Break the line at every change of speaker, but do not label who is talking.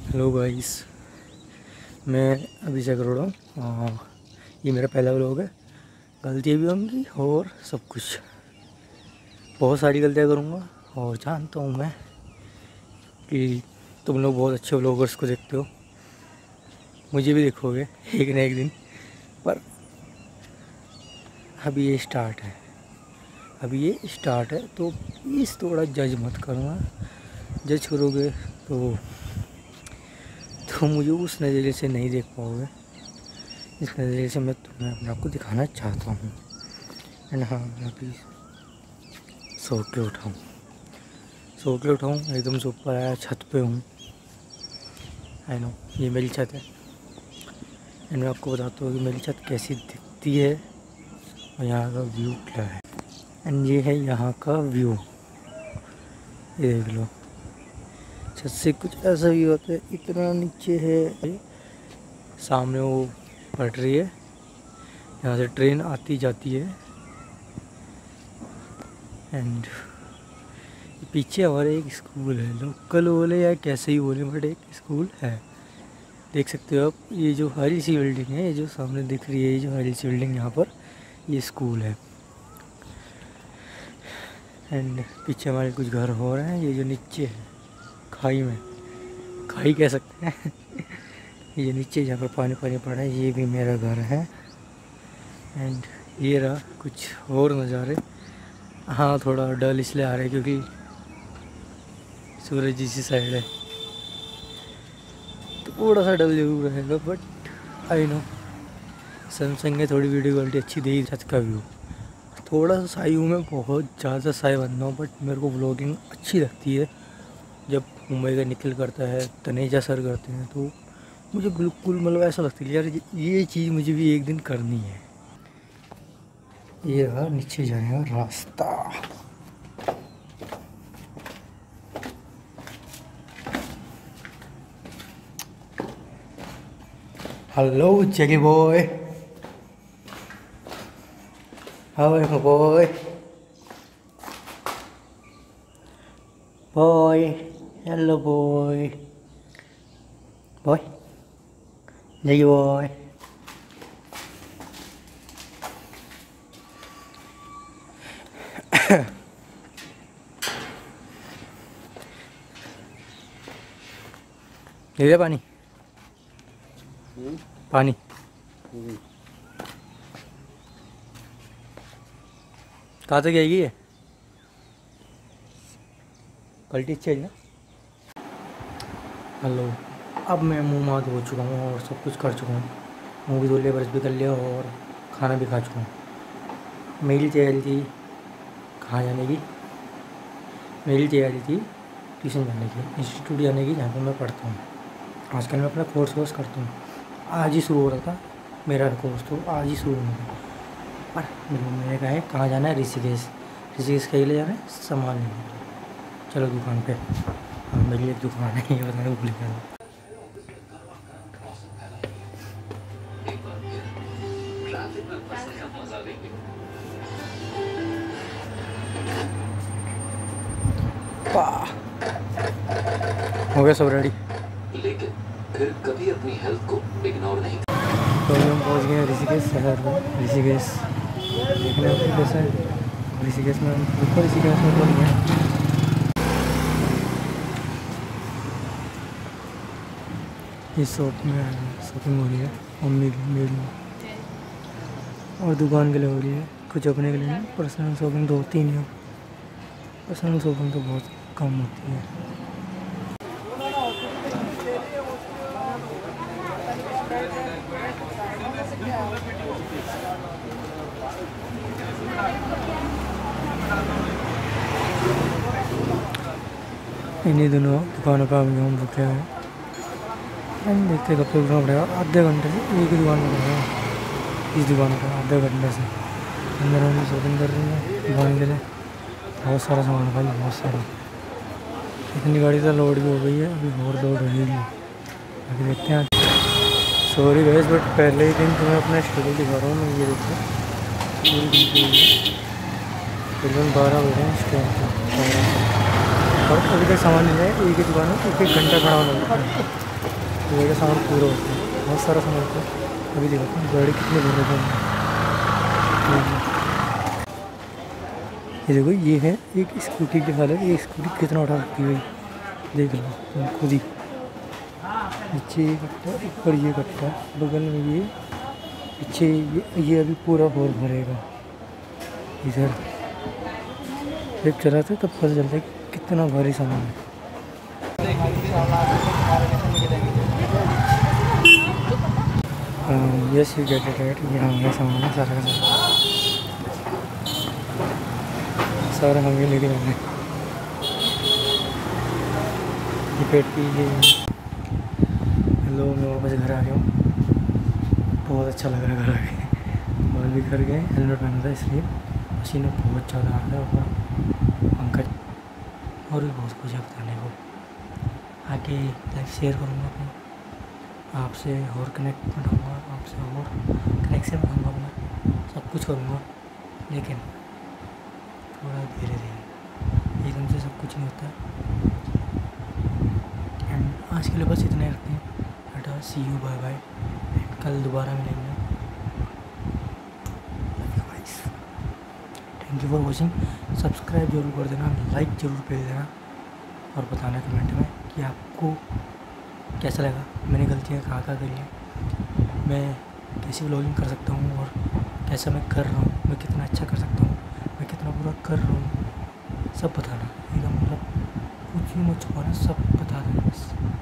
Hello guys, मैं अभिषेक अरोड़ा। ये मेरा पहला व्लॉग है। गलतियाँ भी होंगी और सब कुछ, बहुत सारी गलतियाँ करूँगा। और जानता हूँ मैं कि तुम लोग बहुत अच्छे व्लॉगर्स को देखते हो, मुझे भी देखोगे एक न एक दिन। पर अभी ये स्टार्ट है, तो प्लीज़ थोड़ा जज मत करना। जज करोगे तो मुझे उस नज़रिए से नहीं देख पाओगे, इस नज़रिए से मैं तुम्हें अपने आप को दिखाना चाहता हूँ। एंड हाँ, मैं अभी सो के उठाऊँ एकदम से ऊपर आया, छत पे हूँ। आई नो ये मेरी छत है। एंड मैं आपको बताता हूँ कि मेरी छत कैसी दिखती है और यहाँ का व्यू क्या है। एंड ये है यहाँ का व्यू, ये देख लो। छत से कुछ ऐसा भी होता है, इतना नीचे है। सामने वो पटरी है, यहाँ से ट्रेन आती जाती है। एंड पीछे हमारे एक स्कूल है, लोकल बोले या कैसे ही बोले, बट एक स्कूल है। देख सकते हो आप, ये जो हरी सी बिल्डिंग है, ये जो सामने दिख रही है, ये जो हरी सी बिल्डिंग, यहाँ पर ये स्कूल है। एंड पीछे हमारे कुछ घर हो रहे हैं। ये जो नीचे है खाई कह सकते हैं ये जो नीचे जहाँ पर पानी पड़ रहा है, ये भी मेरा घर है। एंड ये रहा कुछ और नज़ारे। हाँ, थोड़ा डल इसलिए आ रहा है क्योंकि सूरज इसी साइड है, थोड़ा सा डल जरूर रहेगा। बट आई नो सैमसंग ने थोड़ी वीडियो क्वालिटी अच्छी दी। छत का व्यू थोड़ा सा साई हूँ मैं, बहुत ज़्यादा साई बनना हूँ, बट मेरे को व्लॉगिंग अच्छी लगती है। जब मुंबई का निकल करता है, तनेजा सर करते हैं, तो मुझे बिल्कुल मतलब ऐसा लगता है यार ये चीज़ मुझे भी एक दिन करनी है। ये रहा नीचे जाने का रास्ता। Hello Jaggi boy, how are you boy? Hello boy Jaggi boy. ले पानी पानी। कहाँ तक आएगी ये? क्वालिटी अच्छी है ना? हेलो, अब मैं मुँह हाथ धो चुका हूँ और सब कुछ कर चुका हूँ। मुँह भी धो लिया, ब्रश भी कर लिया और खाना भी खा चुका हूँ। मेरी तैयारी थी कहाँ जाने की? मेरी तैयारी थी ट्यूशन जाने की, इंस्टीट्यूट जाने की, जहाँ पर मैं पढ़ता हूँ। आजकल मैं अपना कोर्स करता हूँ। आज ही शुरू हो रहा था मेरा कोर्स, तो आज ही शुरू होना था। पर मेरी मम्मी ने कहा है कहाँ जाना है? ऋषिकेश के लिए जाना है सामान लेने। चलो दुकान पे। हाँ, मेरी एक दुकान है, ये बताना भूल गया। हो गया सब रेडी,
लेकिन फिर कभी अपनी हेल्थ को इग्नोर नहीं।
तो हम पहुंच गए ऋषिकेश शहर में। ऋषिकेश देखने में कैसा है? ऋषिकेश में ऊपर, ऋषिकेश में पहुंच गए। इस शॉप में शॉपिंग हो रही है मम्मी की, मेरी और दुकान के लिए हो रही है, कुछ अपने के लिए नहीं। पर्सनल शॉपिंग तो होती नहीं है, पर्सनल शॉपिंग तो बहुत कम होती है। इन्हीं दिनों दुकानों पर अभी हम रुके हैं। देखते कब तक रुकना पड़ेगा, आधे घंटे से एक ही दुकान पर रुका है। इस दुकान पर आधे घंटे से अंदर हम शॉपिंग कर रही है दुकान के लिए। बहुत सारा सामान भाई, बहुत सारा। इतनी गाड़ी तो लोड भी हो गई है, अभी और लोड रहेगी। अभी देखते हैं। सॉरी गाइस, बट पहले ही दिन तुम्हें अपना स्टडी दिखा रहा हूँ मैं। ये देखो पूरी तकरीबन 12 बजे हैं इस टाइम पर। और अभी तक सामान लेना है, एक ही दुकान में 1-1 घंटा खड़ा होना होता है, तो ये सामान पूरा होता है, बहुत सारा सामान होता है। अभी देखो गाड़ी कितने भर रहे हैं। ये देखो ये है एक स्कूटी के साले, ये स्कूटी कितना उठा सकती है देख लो तुम खुद ही। नीचे ये कट्टा, ऊपर ये कट्टा, बगल में ये, पीछे ये अभी पूरा और भरेगा। इधर जब चलाते तब पता चलता है कि कितना भारी सामान है। Yes you get it right, ये हमारा सामान है सारा का सारा हमें लेके जाना है। ये पेट की ये हेलो, मैं वापस घर आ गया हूँ, बहुत अच्छा लग रहा है घर आके। बाल भी कर गए, हेलमेट पहना था इसलिए पसीना बहुत ज़्यादा आ रहा है। और पंकज और भी बहुत कुछ है बताने को, आगे लाइफ शेयर करूँगा अपनी आपसे, और कनेक्ट बनाऊँगा आपसे, और कनेक्शन बनाऊँगा अपना, सब कुछ करूँगा, लेकिन थोड़ा धीरे धीरे, एकदम से सब कुछ नहीं होता। एंड आज के लिए बस इतना ही रखते हैं। Tata, see you, bye bye, कल दोबारा मिलेंगे। Thank you for watching. Subscribe जरूर कर देना, लाइक ज़रूर कर देना, और बताना कमेंट में कि आपको कैसा लगा, मैंने गलतियाँ कहाँ करी हैं, मैं कैसी व्लॉगिंग कर सकता हूँ, और कैसा मैं कर रहा हूँ, मैं कितना अच्छा कर सकता हूँ, मैं कितना बुरा कर रहा हूँ, सब बताना। एकदम मतलब कुछ भी मत छुपाना, सब बता देना बस।